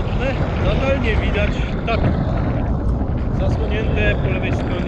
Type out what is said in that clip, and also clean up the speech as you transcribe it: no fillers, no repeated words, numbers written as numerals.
Ale nadal nie widać tak zasłonięte po lewej stronie